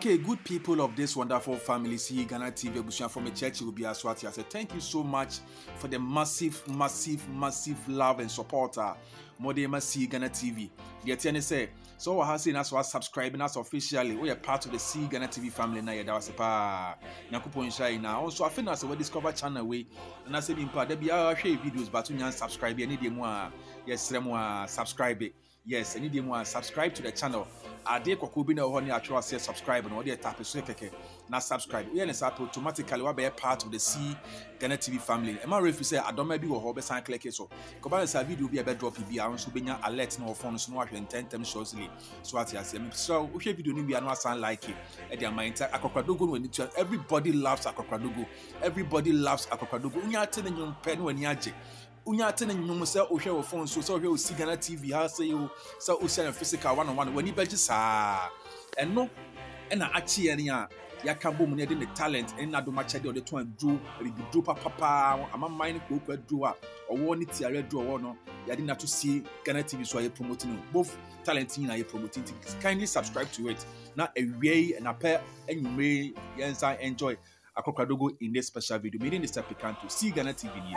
Okay, good people of this wonderful family, see Ghana TV, from a church will be as what I said. Thank you so much for the massive love and support. Modema see Ghana TV. The Etienne say, so what has seen us was subscribing us officially. We are part of the See Ghana TV family now. That was a pa. Nakupon Shai now. Also, I think as we discover channel way, and I said in part there be our videos, but we can subscribe. I need more. Yes, more subscribe. Yes, I need more subscribe to the channel. I did Kokubina or any actual say subscribe and what they tap is now subscribe. We are automatically will be a part of the See Ghana TV family. Am I if you say I don't maybe or hobby sign click so. Koban video be a bed drop be also being alert no phones no and 10 times shortly. So what I say. So okay video ni be no sound like it. At their mind AKOKORA DOGO when it everybody loves AKOKORA DOGO. Everybody loves AKOKORA DOGO. Unya telling you pen when yaje. Unya telling you say o share phone so you see Ghana TV how say you so o share physical one-on-one when you bet and no and actually ya can boom near the talent and not do much idea the two do papa I'm a mind go do or one it red draw or no you didn't have to see Ghana TV so you're promoting both talent in you promoting kindly subscribe to it now a way and a pair and you may yes I enjoy AKOKORA DOGO in this special video meeting this applicant to See Ghana TV news.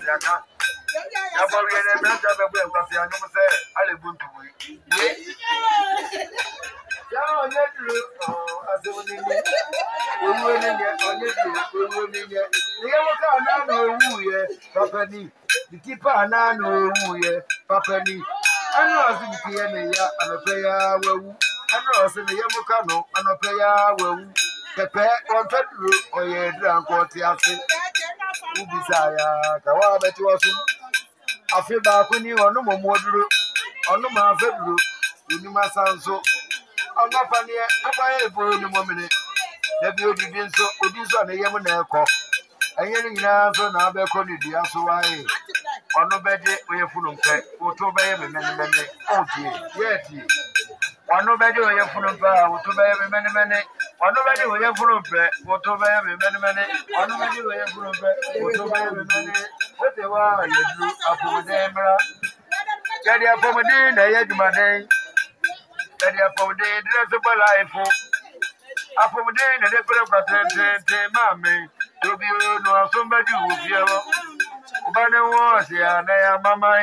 Pepe on Pedro or ye drunk what you have said. Who desire Kawa bet you also. I feel back when you are no more on no more Pedro. You must sound so. I'm not funny. I buy for the moment. The beauty been so good is on the Yemen airco. And yelling answer now be calling the Asway. On no bed, we are full of pet. Or to buy every man. Oh, dear, yes. One no better way of full of power to buy every man. One no better way of full of bread, what to buy every man. One no better way of full of bread, what to buy every man. What they were, you drew up for them. Get up for my day, they had my day. Get up for the day, dress up a life. Up for my day, and they put up a 10, mammy. To be no somebody who's here. But I was here, and I am my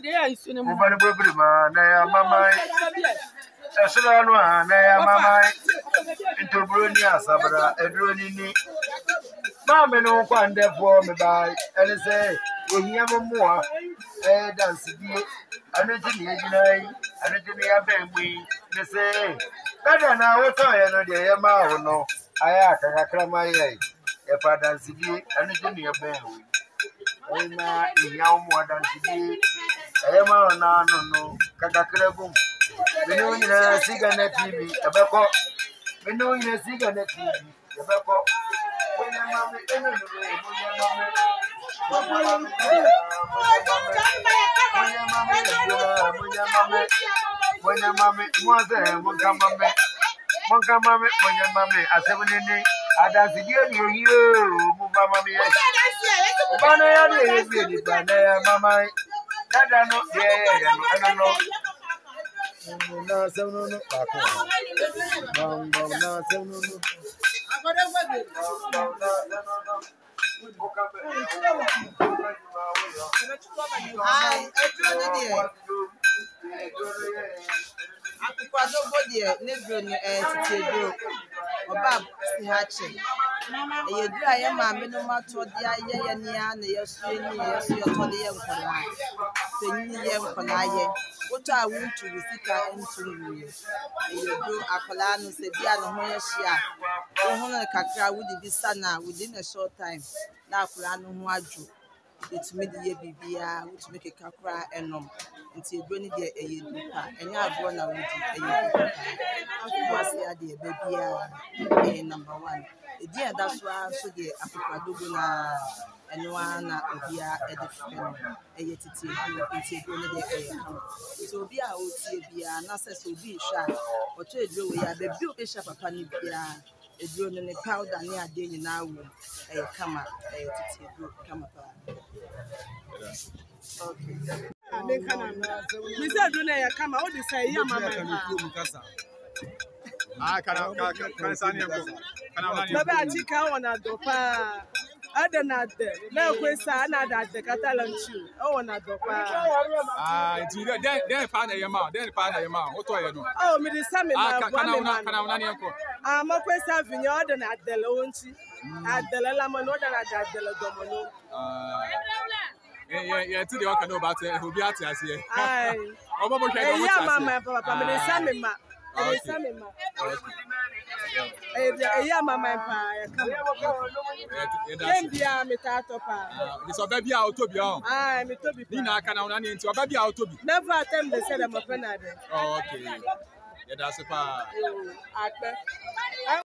mamma. Esrano na ya mama into Brunia Sabra Edroni Mamma no kwande for me by and say we hear more dance be anything you anything ya ben we me say better now what I know the ma no aya kakra my e pa dance be anything ya ben we ma ya mo dance be e ma na no kakra bum. We know you see Ghana TV, a backup. We know you see Ghana TV, a backup. When your mammy, when your mammy, was there, one come mammy, I said, when you I dance again, you move my mammy. Mamma, that I know, I don't know. No, so no, no. You do I am a minimum to the Ayana, yes, you're told the what I want to visit into you do Akolano, Sebian, Hoyashia, Ohana Kakra would be sana within a short time. Now, Kulano Waju, it's mid year BBA, which make a Kakra and until you don't get a Yuduka, and you have one out of the baby number one. Dear, that's why I saw the AKOKORA DOGO and one of your edition, a yet it's so be out here, Nasa will be sharp, or to a draw, the blue bishop of Panipia, a drone and a powder near day now, a come up, come up. Okay. We said, do not come out, they say, Yamma. Ah, can Sani go? Baba Chika on a dopa. I don't know that. No question, I that the Catalan shoe. Oh, on a dopa. Ah, then find a man. What do you know? Oh, me the same. I'm a question in your than at the Lonchi. At the Lamano than at the Ladomano. Yeah, to the Okano about who be at us here. Aye. Yeah, Mamma, Papa, me the same. Yeah, Mamma, baby out to be on. Aye, me to be. Nina can only into a baby out to be. Never attempt the said I'm a penade. Okay. Yeah, that's a